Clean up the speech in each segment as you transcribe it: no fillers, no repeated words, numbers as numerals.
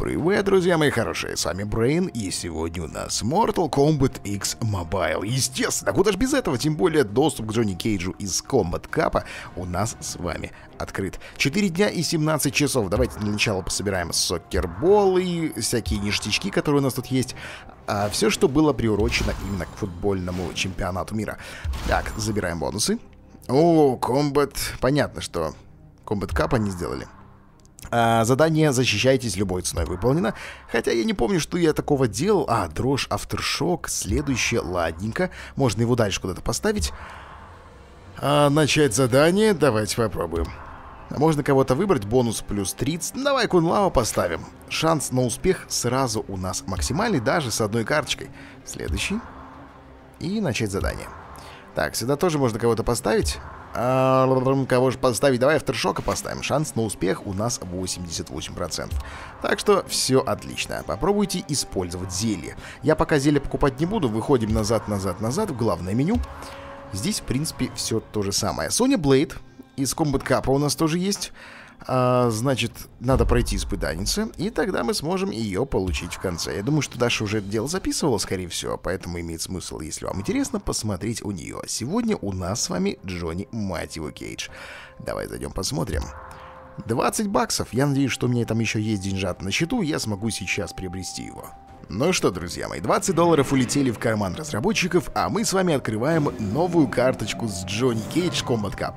Привет, друзья мои хорошие, с вами Брейн, и сегодня у нас Mortal Kombat X Mobile. Естественно, куда ж без этого, тем более доступ к Джонни Кейджу из Combat Cup у нас с вами открыт. 4 дня и 17 часов. Давайте для начала пособираем сокерболы, всякие ништячки, которые у нас тут есть. Все, что было приурочено именно к футбольному чемпионату мира. Так, забираем бонусы. О, Combat. Понятно, что Combat Cup они сделали. Задание «Защищайтесь любой ценой» выполнено. Хотя я не помню, что я такого делал. Дрожь, Aftershock, следующее, ладненько. Можно его дальше куда-то поставить. Начать задание, давайте попробуем. Можно кого-то выбрать, бонус плюс 30. Давай Кунлао поставим. Шанс на успех сразу у нас максимальный, даже с одной карточкой. Следующий. И начать задание. Так, сюда тоже можно кого-то поставить. Кого же поставить? Давай Aftershock поставим. Шанс на успех у нас 88%. Так что все отлично. Попробуйте использовать зелье. Я пока зелье покупать не буду. Выходим назад в главное меню. Здесь, в принципе, все то же самое. Соня Блейд из Combat Cup у нас тоже есть. Значит, надо пройти испытаница, и тогда мы сможем ее получить в конце. Я думаю, что Даша уже это дело записывала, скорее всего, поэтому имеет смысл, если вам интересно, посмотреть у нее. Сегодня у нас с вами Джонни, мать его, Кейдж. Давай зайдем посмотрим. 20 баксов. Я надеюсь, что у меня там еще есть деньжат на счету, и я смогу сейчас приобрести его. Ну что, друзья мои, $20 улетели в карман разработчиков, а мы с вами открываем новую карточку с Джонни Кейдж Combat Cup.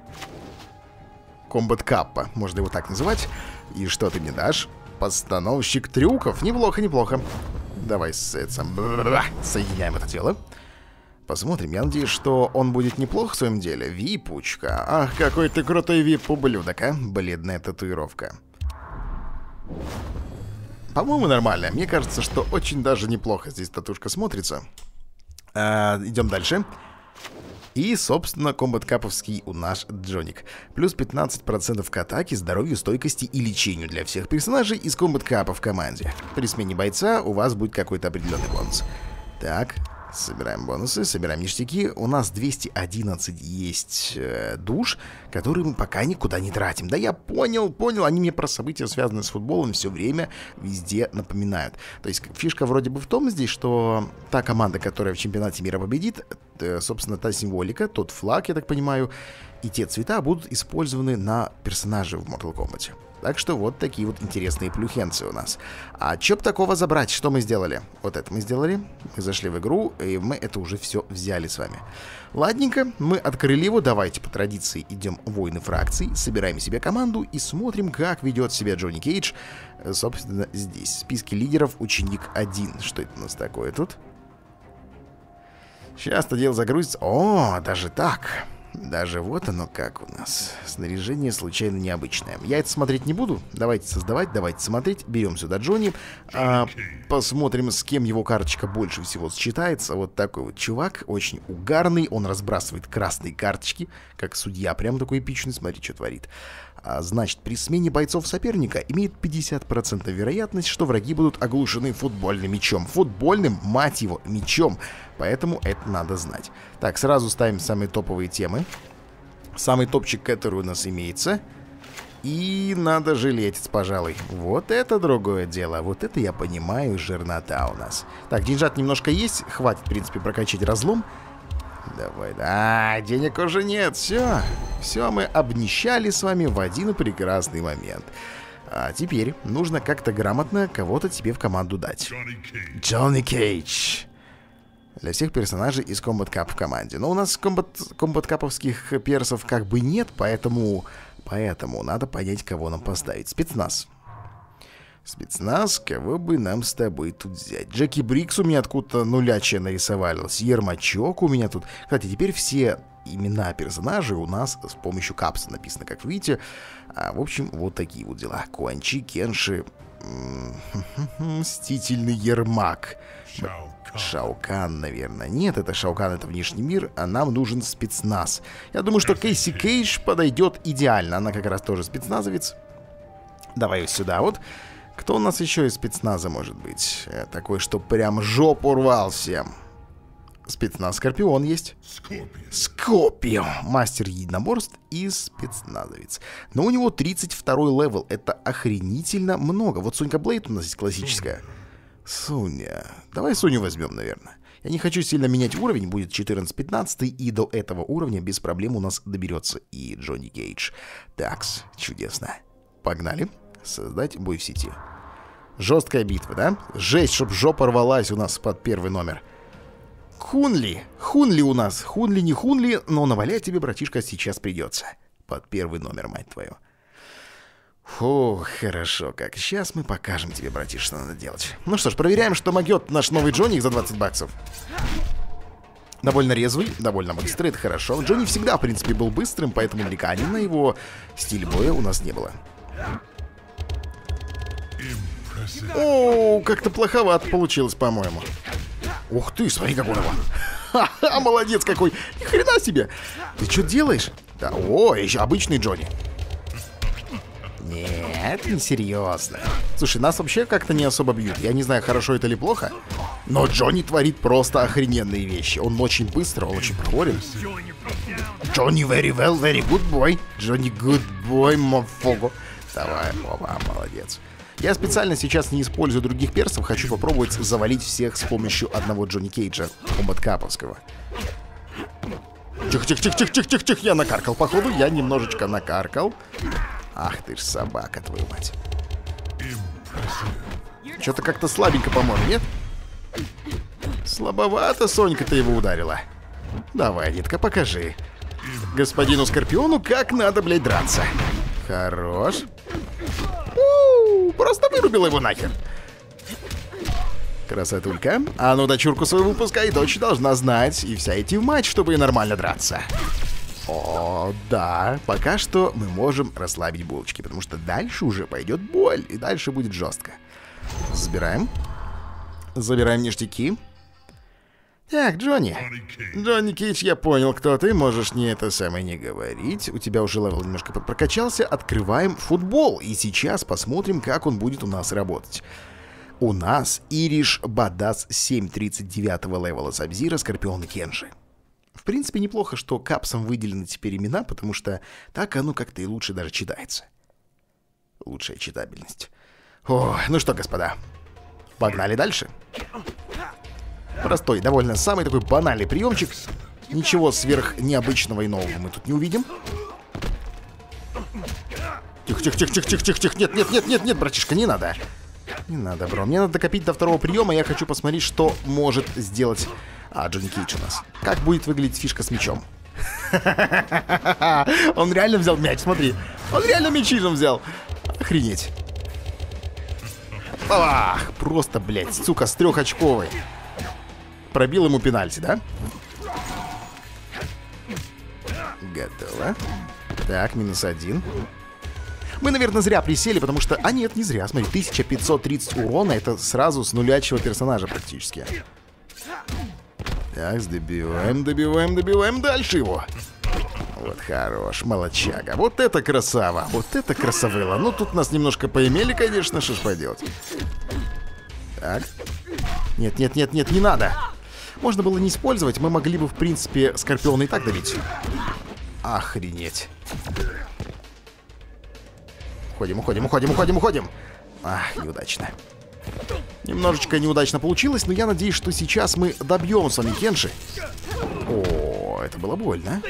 Combat Cup, можно его так называть. И что ты мне дашь? Постановщик трюков. Неплохо, неплохо. Давай соединяем это дело. Посмотрим. Я надеюсь, что он будет неплох в своем деле. Випучка. Ах, какой ты крутой вип-ублюдок, а. Бледная татуировка. По-моему, нормально. Мне кажется, что очень даже неплохо здесь татушка смотрится. Идем дальше. И, собственно, комбат-каповский у нас Джоник. Плюс 15% к атаке, здоровью, стойкости и лечению для всех персонажей из комбат-капа в команде. При смене бойца у вас будет какой-то определенный бонус. Так, собираем бонусы, собираем ништяки. У нас 211 есть душ, которые мы пока никуда не тратим. Да я понял. Они мне про события, связанные с футболом, все время везде напоминают. То есть фишка вроде бы в том здесь, что та команда, которая в чемпионате мира победит, собственно, та символика, тот флаг, я так понимаю, и те цвета будут использованы на персонажей в Mortal Kombat. Так что вот такие вот интересные плюхенцы у нас. А чё б такого забрать? Что мы сделали? Вот это мы сделали. Мы зашли в игру, и мы это уже все взяли с вами. Ладненько, мы открыли его. Давайте по традиции идем в войны фракций, собираем себе команду и смотрим, как ведет себя Джонни Кейдж. Собственно, здесь. В списке лидеров ученик 1. Что это у нас такое тут? Сейчас-то дело загрузится. О, даже так. Даже вот оно как у нас. Снаряжение случайно необычное. Я это смотреть не буду. Давайте создавать, давайте смотреть. Берем сюда Джонни. Посмотрим, с кем его карточка больше всего сочетается. Вот такой вот чувак. Очень угарный. Он разбрасывает красные карточки. Как судья. Прям такой эпичный. Смотри, что творит. Значит, при смене бойцов соперника имеет 50% вероятность, что враги будут оглушены футбольным мячом. Футбольным, мать его, мячом. Поэтому это надо знать. Так, сразу ставим самые топовые темы. Самый топчик, который у нас имеется. И надо жилетец, пожалуй. Вот это другое дело. Вот это я понимаю, жирнота у нас. Так, деньжат немножко есть. Хватит, в принципе, прокачать разлом. Давай, денег уже нет, все, мы обнищали с вами в один прекрасный момент. А теперь нужно как-то грамотно кого-то тебе в команду дать. Джонни Кейдж. Для всех персонажей из Combat Cup в команде. Но у нас комбат-каповских персов как бы нет, поэтому надо понять, кого нам поставить. Спецназ, кого бы нам с тобой тут взять? Джеки Брикс у меня откуда-то нулячая нарисовалась. Ермачок у меня тут. Кстати, теперь все имена персонажей у нас с помощью капса написано, как вы видите. В общем, вот такие вот дела. Куанчи, Кенши, Мстительный Ермак, Шаукан, наверное. Нет, это Шаукан, это внешний мир, а нам нужен спецназ. Я думаю, что Кейси Кейдж подойдет идеально. Она как раз тоже спецназовец. Давай сюда вот. Кто у нас еще из спецназа может быть? Такой, что прям жопу рвал всем. Спецназ Скорпион есть. Скорпион. Мастер единоборств и спецназовец. Но у него 32-й левел. Это охренительно много. Вот Сонька Блейд у нас есть классическая. Соня. Давай Соню возьмем, наверное. Я не хочу сильно менять уровень. Будет 14-15. И до этого уровня без проблем у нас доберется и Джонни Кейдж. Такс. Чудесно. Погнали. Создать бой в сети. Жесткая битва, да? Жесть, чтоб жопа рвалась у нас под первый номер. Хунли. Хунли у нас. Хунли не Хунли, но навалять тебе, братишка, сейчас придется. Под первый номер, мать твою. Фу, хорошо как. Сейчас мы покажем тебе, братиш, что надо делать. Ну что ж, проверяем, что могет наш новый Джонни за 20 баксов. Довольно резвый, довольно быстрый, это хорошо. Джонни всегда, в принципе, был быстрым, поэтому нареканий на его стиль боя у нас не было. О, как-то плоховато получилось, по-моему. Ух ты, смотри, какой он. Ха-ха, молодец какой. Ни хрена себе. Ты что делаешь? Да, о, еще обычный Джонни. Нет, не серьезно. Слушай, нас вообще как-то не особо бьют. Я не знаю, хорошо это или плохо. Но Джонни творит просто охрененные вещи. Он очень быстро, он очень проворен. Джонни very well, very good boy. Джонни good boy, мофого. Давай, оба, молодец. Я специально сейчас не использую других персов. Хочу попробовать завалить всех с помощью одного Джонни Кейджа, комбат-каповского. Тихо-тихо-тихо-тихо-тихо-тихо. Я накаркал, походу. Я немножечко накаркал. Ах ты ж собака, твою мать. Что-то как-то слабенько, по-моему, нет? Слабовато Сонька-то его ударила. Давай, детка, покажи господину Скорпиону, как надо, блядь, драться. Хорош. Просто вырубил его нахер. Красотулька. А ну, дочурку свою выпускай, дочь должна знать и вся идти в матч, чтобы нормально драться. О, да, пока что мы можем расслабить булочки, потому что дальше уже пойдет боль, и дальше будет жестко. Забираем. Забираем ништяки. Так, Джонни. Джонни Кейдж, я понял, кто ты. Можешь не это самое не говорить. У тебя уже левел немножко подпрокачался. Открываем футбол. И сейчас посмотрим, как он будет у нас работать. У нас Ириш Бадас 739 левела Сабзира, Скорпион и Кенжи. В принципе, неплохо, что капсам выделены теперь имена, потому что так оно как-то и лучше даже читается. Лучшая читабельность. О, ну что, господа, погнали дальше. Простой, довольно самый такой банальный приемчик. Ничего сверх необычного и нового мы тут не увидим. Тихо-тихо-тихо-тихо-тихо-тихо-тихо. Нет, братишка, не надо. Не надо, бро. Мне надо докопить до второго приема. Я хочу посмотреть, что может сделать Джонни Кейдж у нас. Как будет выглядеть фишка с мячом. Он реально взял мяч, смотри. Он реально мячижем взял. Охренеть. Ах, просто, блядь, сука, с трехочковой. Пробил ему пенальти, да? Готово. Так, -1. Мы, наверное, зря присели, потому что... А нет, не зря, смотри, 1530 урона. Это сразу с нулячего персонажа практически. Так, добиваем дальше его. Вот хорош, молодчага. Вот это красава, вот это красавыла. Ну, тут нас немножко поимели, конечно, что ж поделать. Так. Нет, не надо. Можно было не использовать, мы могли бы, в принципе, Скорпиона и так добить. Охренеть. Уходим. Ах, неудачно. Немножечко неудачно получилось, но я надеюсь, что сейчас мы добьем с вами Кенши. О, это было больно.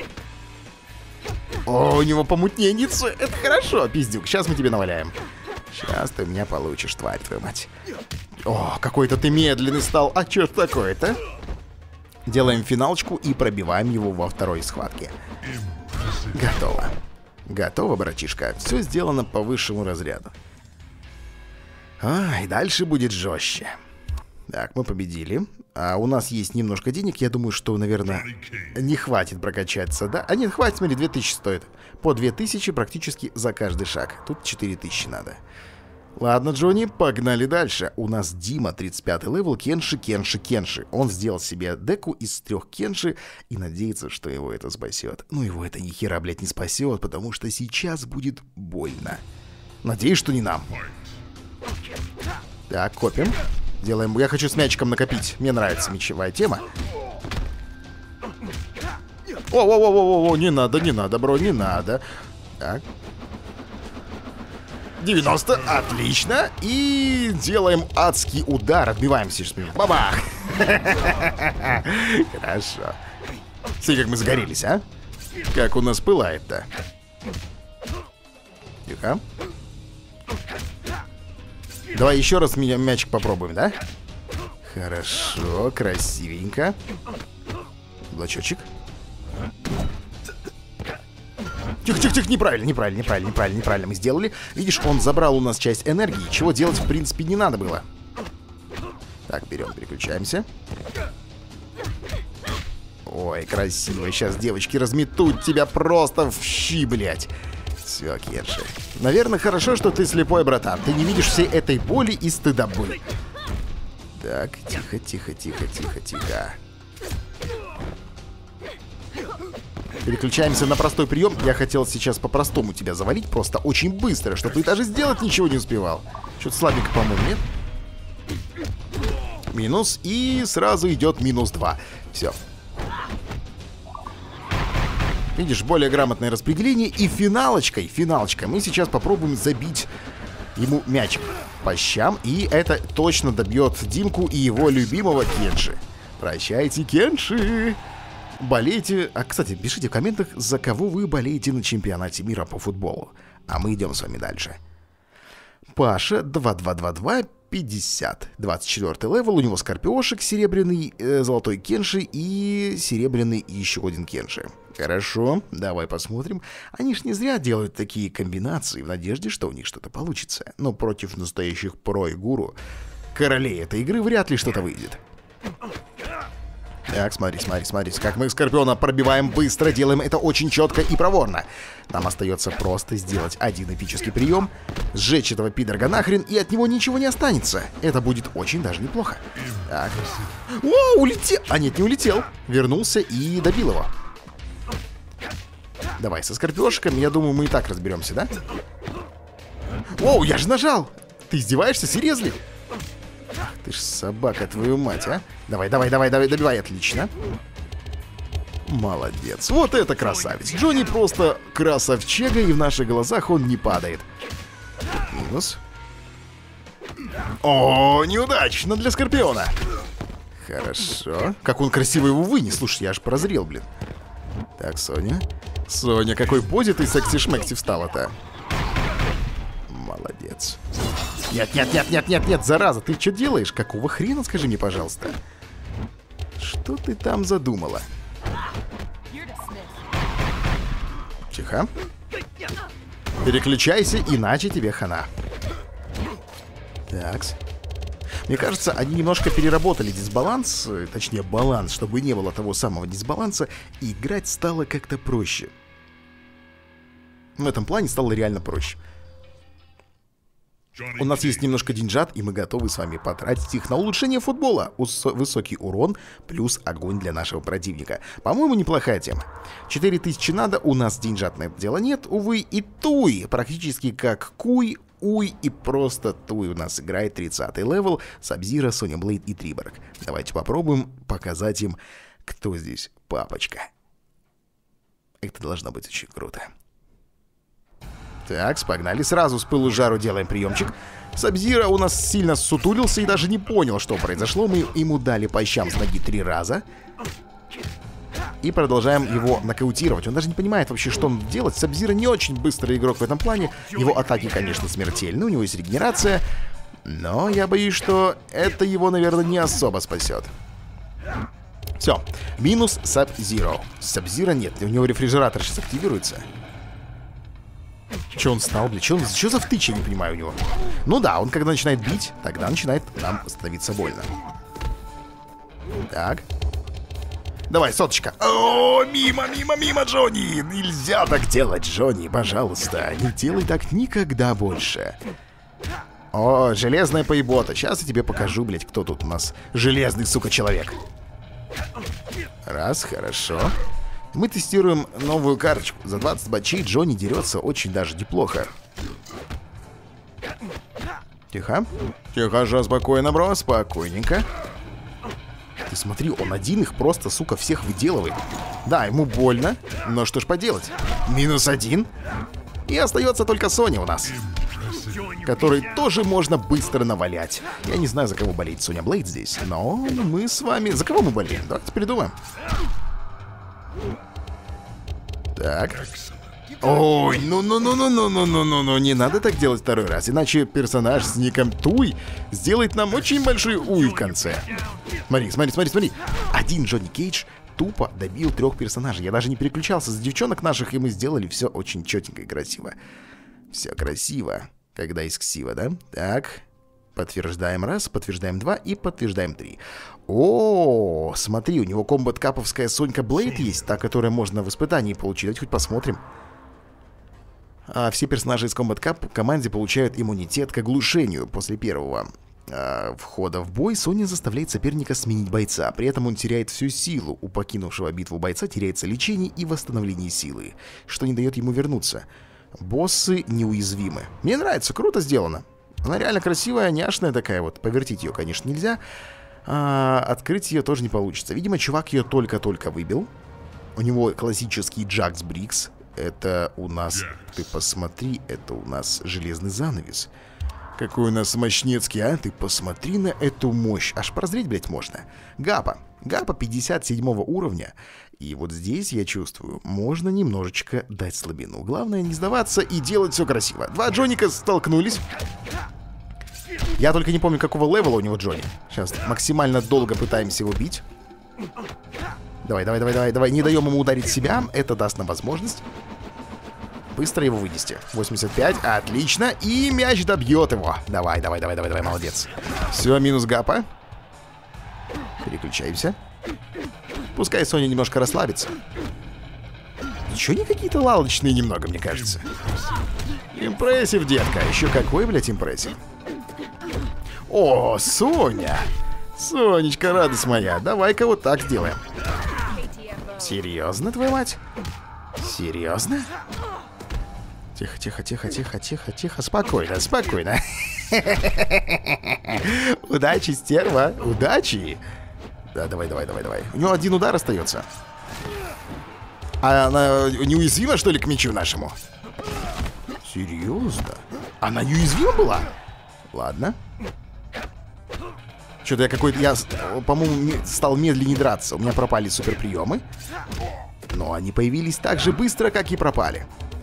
О, у него помутненница. Это хорошо, пиздюк. Сейчас мы тебе наваляем. Сейчас ты меня получишь, тварь твою мать. О, какой-то ты медленный стал. А что ж такое-то? Делаем финалочку и пробиваем его во второй схватке. Готово. Готово, братишка. Все сделано по высшему разряду. И дальше будет жестче. Так, мы победили. А у нас есть немножко денег. Я думаю, что, наверное, не хватит прокачаться, да? А нет, хватит, смотри, 2000 стоит. По 2000 практически за каждый шаг. Тут 4000 надо. Ладно, Джонни, погнали дальше. У нас Дима, 35 левел, Кенши. Он сделал себе деку из 3 Кенши и надеется, что его это спасет. Но его это ни хера, блядь, не спасет, потому что сейчас будет больно. Надеюсь, что не нам. Так, копим. Делаем. Я хочу с мячиком накопить. Мне нравится мячевая тема. О, не надо, бро, не надо. Так. 90, отлично. И делаем адский удар. Отбиваемся сейчас. Бабах. Хорошо. Смотри, как мы сгорелись, а? Как у нас пылает-то. Тихо. Давай еще раз мячик попробуем, да? Хорошо, красивенько. Блочочек. Тихо, неправильно мы сделали. Видишь, он забрал у нас часть энергии, чего делать, в принципе, не надо было. Так, берем, переключаемся. Ой, красиво. Сейчас девочки разметут тебя просто в щи, блядь. Все, Кенши. Наверное, хорошо, что ты слепой, братан. Ты не видишь всей этой боли и стыдобы. Так, тихо. Переключаемся на простой прием. Я хотел сейчас по-простому тебя завалить, просто очень быстро, чтобы ты даже сделать ничего не успевал. Что-то слабенько, по-моему, нет? Минус, и сразу идет минус 2. Все. Видишь, более грамотное распределение. И финалочкой, мы сейчас попробуем забить ему мячик по щам. И это точно добьет Димку и его любимого Кенши. Прощайте, Кенши. Болейте... А, кстати, пишите в комментах, за кого вы болеете на чемпионате мира по футболу. А мы идем с вами дальше. Паша 2222 50. 24 левел. У него Скорпиошек серебряный, золотой Кенши и серебряный еще один Кенши. Хорошо, давай посмотрим. Они ж не зря делают такие комбинации в надежде, что у них что-то получится. Но против настоящих про и гуру, королей этой игры, вряд ли что-то выйдет. Так, смотри, как мы Скорпиона пробиваем быстро, делаем это очень четко и проворно. Нам остается просто сделать один эпический прием, сжечь этого пидорга нахрен, и от него ничего не останется. Это будет очень даже неплохо. Так. О, улетел! А нет, не улетел. Вернулся и добил его. Давай, со Скорпиошком, я думаю, мы и так разберемся, да? Оу, я же нажал! Ты издеваешься, серьезно? Ах ты ж собака, твою мать, а? Давай, добивай, отлично. Молодец, вот это красавец. Джонни просто красавчега, и в наших глазах он не падает. Минус. О, неудачно для Скорпиона. Хорошо. Как он красиво его вынес. Слушай, я аж прозрел, блин. Так, Соня. Соня, какой позе ты секси-шмекси встала-то? Молодец. Нет, зараза, ты что делаешь? Какого хрена, скажи мне, пожалуйста? Что ты там задумала? Тихо. Переключайся, иначе тебе хана. Такс. Мне кажется, они немножко переработали дисбаланс, точнее баланс, чтобы не было того самого дисбаланса, и играть стало как-то проще. В этом плане стало реально проще. У нас есть немножко деньжат, и мы готовы с вами потратить их на улучшение футбола. Высокий урон плюс огонь для нашего противника. По-моему, неплохая тема. 4000 надо, у нас деньжат на это дело нет, увы, и Туй. Практически как Куй, Уй и просто Туй у нас играет 30-й левел, Сабзира, Соня Блейд и Триборг. Давайте попробуем показать им, кто здесь папочка. Это должно быть очень круто. Так, погнали. Сразу с пылу жару делаем приемчик. Сабзира у нас сильно сутулился и даже не понял, что произошло. Мы ему дали по щам с ноги 3 раза. И продолжаем его нокаутировать. Он даже не понимает вообще, что он делать. Сабзира не очень быстрый игрок в этом плане. Его атаки, конечно, смертельны. У него есть регенерация. Но я боюсь, что это его, наверное, не особо спасет. Все. Минус Сабзиро. Сабзира нет. У него рефрижератор сейчас активируется. Че он стал, блядь? Че за втычь, я не понимаю у него. Ну да, он когда начинает бить, тогда начинает нам становиться больно. Так. Давай, соточка. О, мимо, Джонни. Нельзя так делать, Джонни, пожалуйста. Не делай так никогда больше. О, железная поебота. Сейчас я тебе покажу, блядь, кто тут у нас железный, сука, человек. Раз, хорошо. Мы тестируем новую карточку. За 20 бачей Джонни дерется очень даже неплохо. Тихо. Тихо же, спокойно, бро, спокойненько. Ты смотри, он один их просто, сука, всех выделывает. Да, ему больно, но что ж поделать. -1. И остается только Соня у нас, который тоже можно быстро навалять. Я не знаю, за кого болеет Соня Блейд здесь, но мы с вами... За кого мы болеем? Давайте придумаем. Так. Ой, ну, не надо так делать второй раз, иначе персонаж с ником Туй сделает нам очень большой уй в конце. Смотри. Один Джонни Кейдж тупо добил 3 персонажей. Я даже не переключался за девчонок наших, и мы сделали все очень четенько и красиво. Все красиво, когда есть ксива, да? Так, подтверждаем 1, подтверждаем 2 и подтверждаем 3. О, смотри, у него комбат-каповская Сонька Блейд есть, та, которая можно в испытании получить. Давайте хоть посмотрим. А все персонажи из Combat Cup в команде получают иммунитет к оглушению. После первого входа в бой Соня заставляет соперника сменить бойца. При этом он теряет всю силу. У покинувшего битву бойца теряется лечение и восстановление силы, что не дает ему вернуться. Боссы неуязвимы. Мне нравится, круто сделано. Она реально красивая, няшная такая вот. Повертить ее, конечно, нельзя. Открыть ее тоже не получится. Видимо, чувак ее только-только выбил. У него классический Джакс Брикс. Это у нас, ты посмотри, это у нас железный занавес. Какой у нас мощнецкий, а? Ты посмотри на эту мощь. Аж прозреть, блядь, можно. Гапа 57 уровня. И вот здесь, я чувствую, можно немножечко дать слабину. Главное не сдаваться и делать все красиво. 2 Джоника столкнулись. Я только не помню, какого левела у него Джонни. Сейчас максимально долго пытаемся его бить. Давай. Не даем ему ударить себя. Это даст нам возможность быстро его вынести. 85, отлично. И мяч добьет его. Давай, молодец. Все, минус Гапа. Переключаемся. Пускай Соня немножко расслабится. Ничего, не какие-то лалочные немного, мне кажется. Импрессив, детка. Еще какой, блядь, импрессив. О, Соня. Сонечка, радость моя. Давай-ка вот так сделаем. Серьезно, твою мать? Серьезно? Тихо. Спокойно. Удачи, стерва. Удачи. Да, давай. У него 1 удар остается. А она неуязвима, что ли, к мечу нашему? Серьезно? Она неуязвима была? Ладно. Что-то я по-моему, стал медленнее драться. У меня пропали суперприемы. Но они появились так же быстро, как и пропали.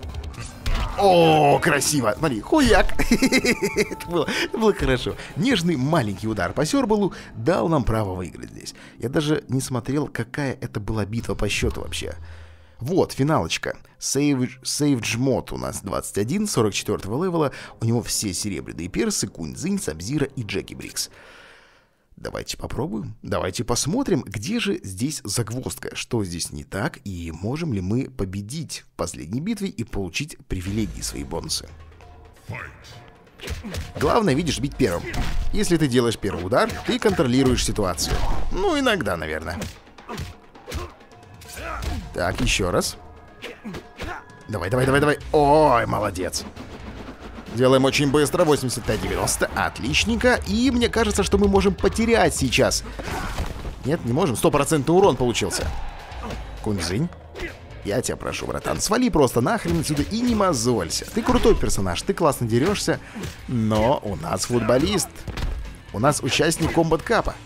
О, красиво. Смотри, хуяк. Это было хорошо. Нежный маленький удар по Сёрбалу дал нам право выиграть здесь. Я даже не смотрел, какая это была битва по счету вообще. Вот, финалочка. Savage Mod у нас 21, 44 левела. У него все серебряные персы, Кунь-Дзинь, Сабзира и Джеки Брикс. Давайте попробуем. Давайте посмотрим, где же здесь загвоздка, что здесь не так, и можем ли мы победить в последней битве и получить привилегии, свои бонусы. Главное, видишь, бить первым. Если ты делаешь первый удар, ты контролируешь ситуацию. Ну, иногда, наверное. Так, еще раз. Давай. Ой, молодец. Делаем очень быстро, 85-90, отличненько. И мне кажется, что мы можем потерять сейчас. Нет, не можем, 100% урон получился. Кунь-Дзинь, я тебя прошу, братан, свали просто нахрен отсюда и не мозолься. Ты крутой персонаж, ты классно дерешься, но у нас футболист. У нас участник комбат-капа.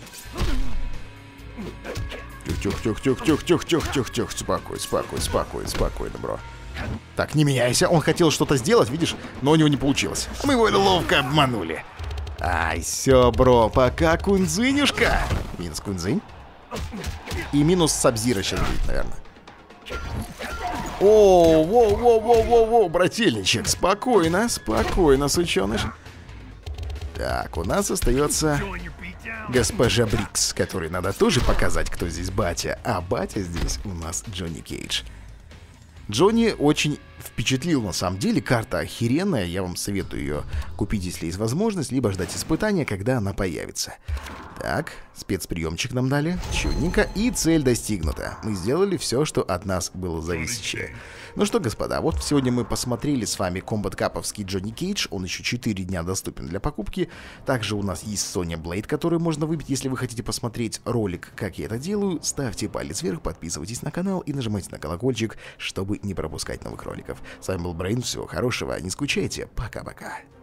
Тихо. Спокойно, бро. Так, не меняйся. Он хотел что-то сделать, видишь, но у него не получилось. Мы его ловко обманули. Ай, все, бро, пока, Кунь-Дзинюшка. Минус Кунь-Дзинь. И минус Сабзира сейчас будет, наверное. О, воу, брательничек. Спокойно, сученыш. Так, у нас остается госпожа Брикс, которой надо тоже показать, кто здесь батя. А батя здесь у нас Джонни Кейдж. Джонни очень впечатлил на самом деле. Карта охеренная. Я вам советую ее купить, если есть возможность, либо ждать испытания, когда она появится. Так, спецприемчик нам дали. Чудненько. И цель достигнута. Мы сделали все, что от нас было зависящее. Ну что, господа, вот сегодня мы посмотрели с вами комбат-каповский Джонни Кейдж. Он еще 4 дня доступен для покупки. Также у нас есть Sonya Blade, которую можно выбить, если вы хотите посмотреть ролик, как я это делаю. Ставьте палец вверх, подписывайтесь на канал и нажимайте на колокольчик, чтобы не пропускать новых роликов. С вами был Брейн, всего хорошего, не скучайте, пока-пока.